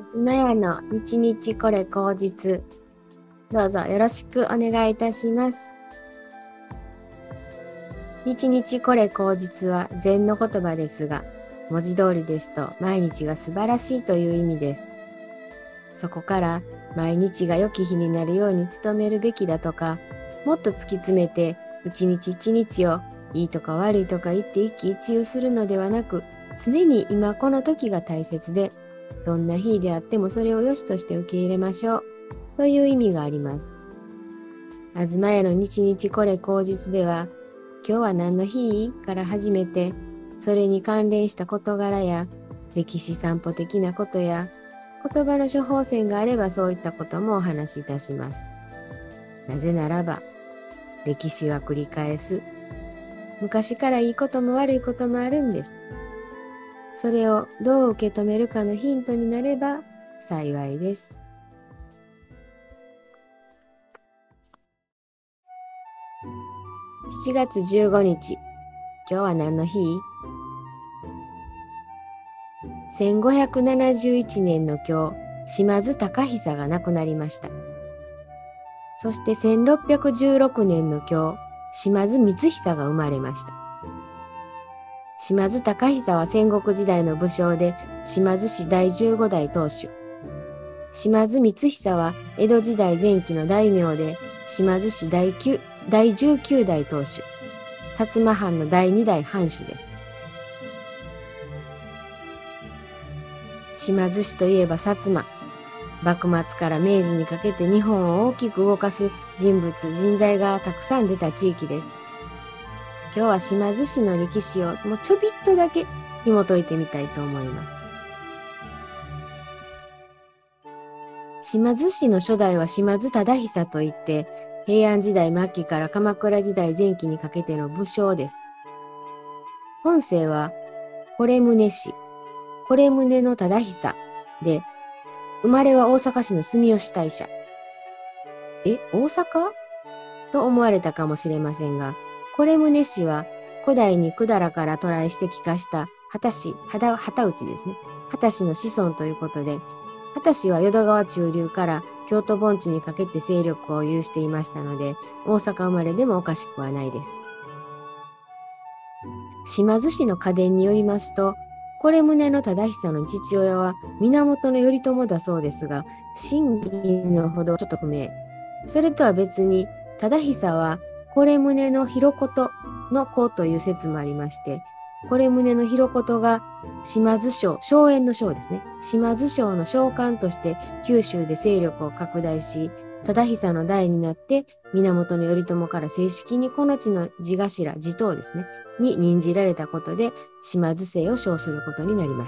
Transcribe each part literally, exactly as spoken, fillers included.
東屋の日日これ口実、どうぞよろしくお願いいたします。日日これ口実は禅の言葉ですが、文字通りですと毎日が素晴らしいという意味です。そこから毎日が良き日になるように努めるべきだとか、もっと突き詰めて一日一日をいいとか悪いとか言って一喜一憂するのではなく、常に今この時が大切で、どんな日であってもそれを良しとして受け入れましょうという意味があります。東屋の日日これ口実では、今日は何の日から始めて、それに関連した事柄や歴史散歩的なことや言葉の処方箋があればそういったこともお話しいたします。なぜならば、歴史は繰り返す。昔からいいことも悪いこともあるんです。それをどう受け止めるかのヒントになれば幸いです。しちがつじゅうごにち、今日は何の日？せんごひゃくななじゅういちねんの今日、島津隆久が亡くなりました。そしてせんろっぴゃくじゅうろくねんの今日、島津光久が生まれました。島津隆久は戦国時代の武将で、島津氏だいじゅうごだい当主。島津光久は江戸時代前期の大名で、島津氏だいじゅうきゅうだい当主。薩摩藩のだいにだい藩主です。島津氏といえば薩摩。幕末から明治にかけて日本を大きく動かす人物、人材がたくさん出た地域です。今日は島津氏の歴史をもうちょびっとだけ紐解いてみたいと思います。島津氏の初代は島津忠久といって、平安時代末期から鎌倉時代前期にかけての武将です。本姓は惟宗氏、惟宗の忠久で、生まれは大阪市の住吉大社。え、大阪と思われたかもしれませんが、惟宗氏は古代に百済から渡来して帰化した秦氏、秦内ですね。秦氏の子孫ということで、秦氏は淀川中流から京都盆地にかけて勢力を有していましたので、大阪生まれでもおかしくはないです。島津氏の家伝によりますと、惟宗の忠久の父親は源頼朝だそうですが、真偽のほどちょっと不明。それとは別に、忠久は惟宗の広事の子という説もありまして、惟宗の広事が島津省、荘園の省ですね。島津省の省官として九州で勢力を拡大し、忠久の代になって源頼朝から正式にこの地の地頭、地頭ですね、に任じられたことで島津姓を称することになりました。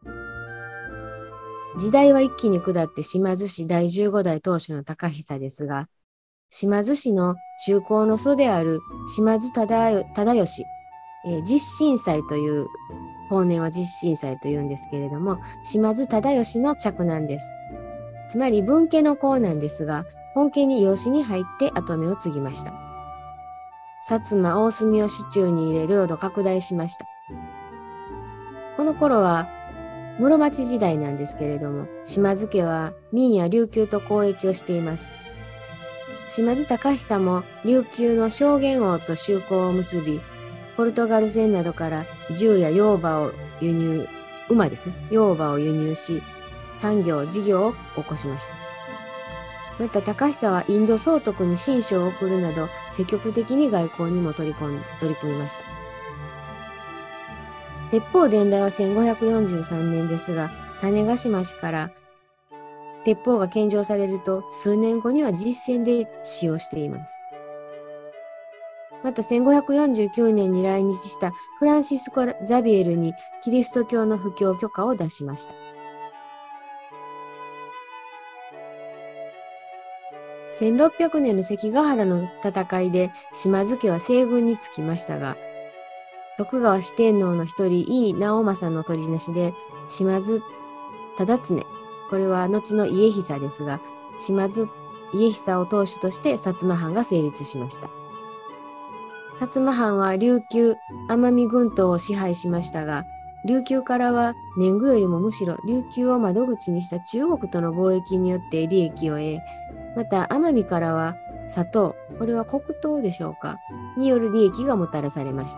時代は一気に下って島津氏だいじゅうごだい当主の隆久ですが、島津氏の中興の祖である島津忠義、えー、実神祭という、後年は実神祭というんですけれども、島津忠義の嫡男です。つまり分家の子なんですが、本家に養子に入って跡目を継ぎました。薩摩大隅を手中に入れ領土拡大しました。この頃は室町時代なんですけれども、島津家は明や琉球と交易をしています。島津隆久も琉球の証言王と修好を結び、ポルトガル船などから銃や洋馬を輸入、馬ですね、洋馬を輸入し、産業、事業を起こしました。また、隆久はインド総督に親書を送るなど、積極的に外交にも取り込ん、取り組みました。鉄砲伝来はせんごひゃくよんじゅうさんねんですが、種子島氏から鉄砲が献上されると、数年後には実戦で使用しています。またせんごひゃくよんじゅうきゅうねんに来日したフランシスコ・ザビエルにキリスト教の布教許可を出しました。せんろっぴゃくねんの関ヶ原の戦いで島津家は西軍につきましたが、徳川四天王の一人井伊直政の取りなしで島津忠常、これは後の家久ですが、島津家久を当主として薩摩藩が成立しました。薩摩藩は琉球、奄美群島を支配しましたが、 琉球からは年貢よりもむしろ琉球を窓口にした中国との貿易によって利益を得、また奄美からは砂糖、これは黒糖でしょうか、による利益がもたらされました。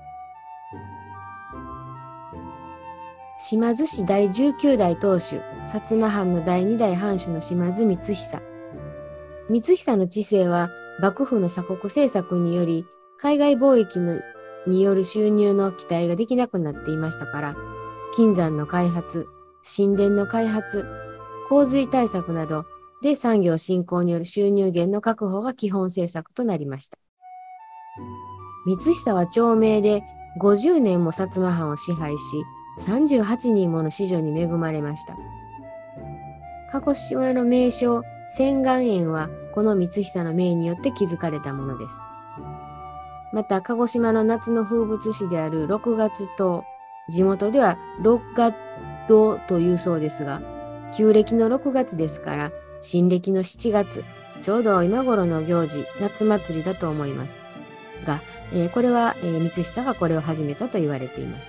島津氏だいじゅうきゅうだい当主、薩摩藩のだいにだい藩主の島津光久。光久の治世は幕府の鎖国政策により海外貿易のによる収入の期待ができなくなっていましたから、金山の開発、神殿の開発、洪水対策などで産業振興による収入源の確保が基本政策となりました。光久は長命でごじゅうねんも薩摩藩を支配し、さんじゅうはちにんもの子女に恵まれました。鹿児島の名称、仙岩園はこの光久の命によって築かれたものです。また、鹿児島の夏の風物詩である六月島、地元では六月堂というそうですが、旧暦のろくがつですから、新暦のしちがつ、ちょうど今頃の行事、夏祭りだと思います。が、えー、これは、えー、光久がこれを始めたと言われています。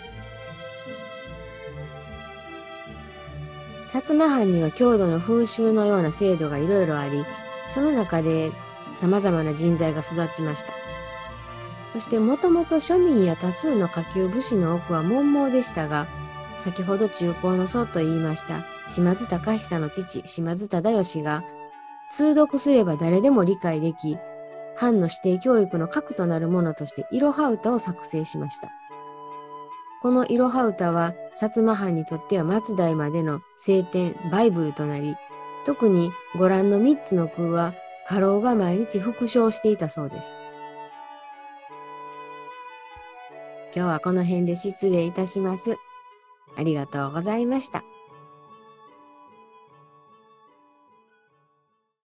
薩摩藩には郷土の風習のような制度がいろいろあり、その中で様々な人材が育ちました。そしてもともと庶民や多数の下級武士の多くは文盲でしたが、先ほど中高の僧と言いました島津隆久の父、島津忠義が、通読すれば誰でも理解でき、藩の指定教育の核となるものとしていろは歌を作成しました。このいろは歌は薩摩藩にとっては末代までの聖典、バイブルとなり、特にご覧のみっつの句は家老が毎日復唱していたそうです。今日はこの辺で失礼いたします。ありがとうございました。